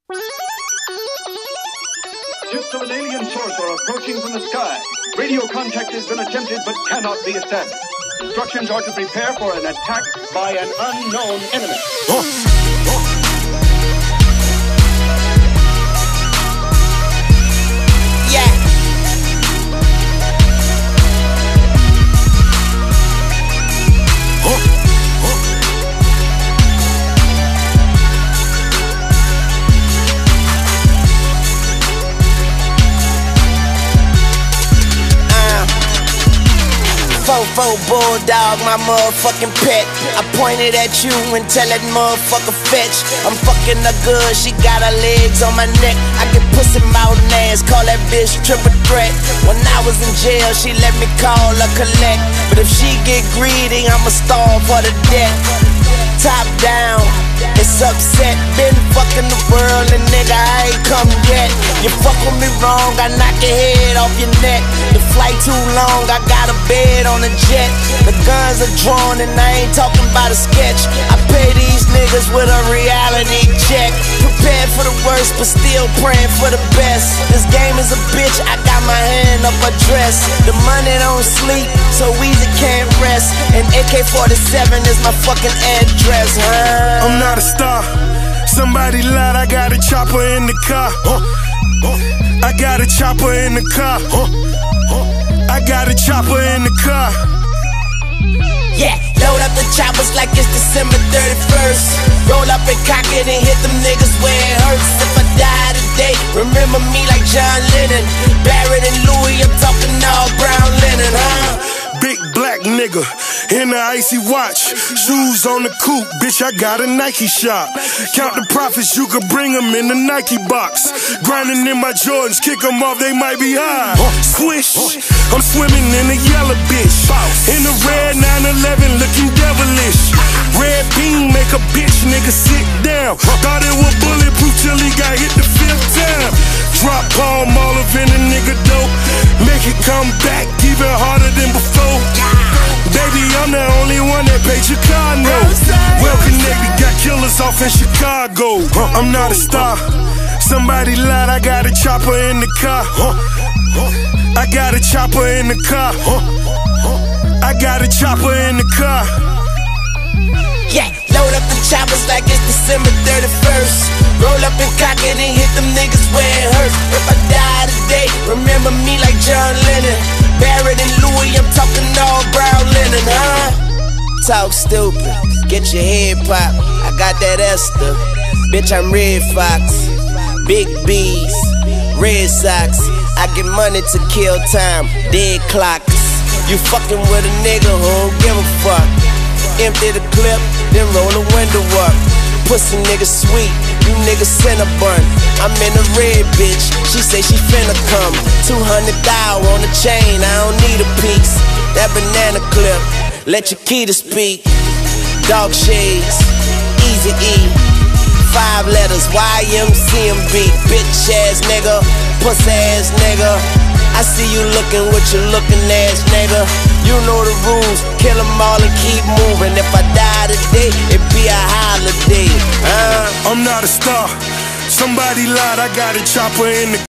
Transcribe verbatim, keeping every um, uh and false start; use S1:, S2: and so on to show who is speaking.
S1: Ships of an alien source are approaching from the sky. Radio contact has been attempted but cannot be established. Instructions are to prepare for an attack by an unknown enemy. Oh. Oh.
S2: Fofo bulldog, my motherfucking pet. I pointed at you and tell that motherfucker fetch. I'm fucking her good, she got her legs on my neck. I get pussy mouth and ass, call that bitch triple threat. When I was in jail, she let me call her collect. But if she get greedy, I'ma starve for the debt. Top down, it's upset. Been fucking the world and nigga, I ain't come yet. You fuck with me wrong, I knock your head off your neck. The flight too long, I got a bed on a jet. The guns are drawn and I ain't talking about a sketch. I pay these niggas with a reality check. Prepared for the worst, but still praying for the best. This game is a bitch, I got my hand up her dress. The money don't sleep, so easy can't rest. And A K forty-seven is my fucking address, huh?
S3: I'm not a star, somebody lied, I got a chopper in the car. Huh? Huh? I got a chopper in the car. Huh? Huh? I got a chopper in the car.
S2: Yeah, load up the choppers like it's December thirty-first. Roll up and cock it and hit them niggas where it hurts. If I die today, remember me like John Lennon. Barrett and Louis, I'm talking all brown linen, huh?
S3: Big black nigga in the icy watch, shoes on the coupe, bitch, I got a Nike shop. Count the profits, you could bring them in the Nike box. Grinding in my Jordans, kick them off, they might be high. Swish, I'm swimming in a yellow bitch. In the red nine eleven, looking devilish. Red beam make a bitch nigga sit down. Thought it was bulletproof till he got hit the fifth time. Drop palm olive in a nigga dope, make it come back even harder than before. Baby, I'm the only one that paid your car note. Well connected, got killers off in Chicago. I'm not a star, somebody lied, I got a chopper in the car. I got a chopper in the car. I got a chopper in the car.
S2: Yeah, load up the choppers like it's December thirty-first. Roll up and cock it and hit them niggas where it hurts. If I die today, remember me like John Lennon. Barrett and Louis, I'm talking all brown linen, huh? Talk stupid, get your head popped. I got that Esther, bitch, I'm Red Fox. Big B's, Red Sox. I get money to kill time, dead clocks. You fucking with a nigga who don't give a fuck. Empty the clip, then roll the window up. Pussy nigga sweet, you niggas Cinnabon. I'm in a red bitch, she say she finna come. Two hundred thou on the chain, I don't need a piece. That banana clip, let your key to speak. Dog shades, Easy E. Five letters, Y M C M B. Bitch ass nigga, pussy ass nigga. I see you looking with your looking ass nigga. You know the rules, kill them all and keep moving. If I die today, it be a holiday, huh?
S3: I'm not a star, somebody lied, I got a chopper in the